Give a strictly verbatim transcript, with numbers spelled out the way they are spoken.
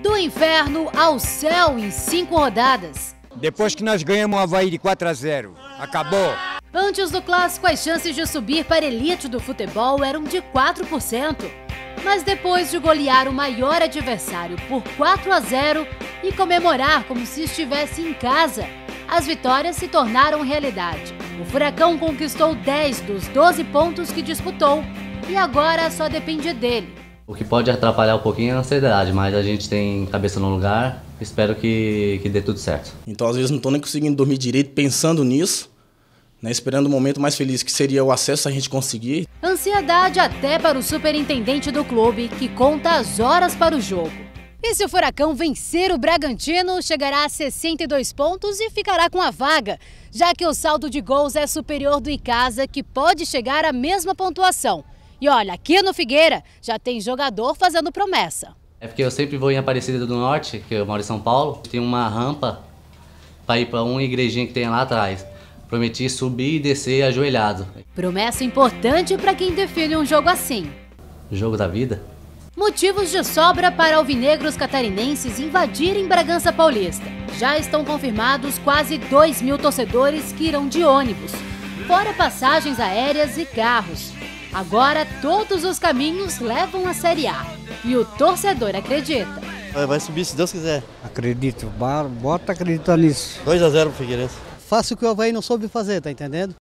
Do inferno ao céu em cinco rodadas. Depois que nós ganhamos o Avaí de quatro a zero, acabou. Antes do clássico, as chances de subir para a elite do futebol eram de quatro por cento. Mas depois de golear o maior adversário por quatro a zero e comemorar como se estivesse em casa, as vitórias se tornaram realidade. O Furacão conquistou dez dos doze pontos que disputou e agora só depende dele. O que pode atrapalhar um pouquinho é a ansiedade, mas a gente tem cabeça no lugar, espero que, que dê tudo certo. Então às vezes não estou nem conseguindo dormir direito pensando nisso, né, esperando o momento mais feliz que seria o acesso a gente conseguir. Ansiedade até para o superintendente do clube, que conta as horas para o jogo. E se o Furacão vencer o Bragantino, chegará a sessenta e dois pontos e ficará com a vaga, já que o saldo de gols é superior do Icasa, que pode chegar à mesma pontuação. E olha, aqui no Figueira já tem jogador fazendo promessa. É porque eu sempre vou em Aparecida do Norte, que eu moro em São Paulo, tem uma rampa para ir para uma igrejinha que tem lá atrás. Prometi subir e descer ajoelhado. Promessa importante para quem define um jogo assim. Jogo da vida? Motivos de sobra para alvinegros catarinenses invadirem Bragança Paulista. Já estão confirmados quase dois mil torcedores que irão de ônibus, fora passagens aéreas e carros. Agora todos os caminhos levam à Série A. E o torcedor acredita. Vai subir se Deus quiser. Acredito, bota acreditar nisso. dois a zero pro Figueirense. Faça o que o Avaí não soube fazer, tá entendendo?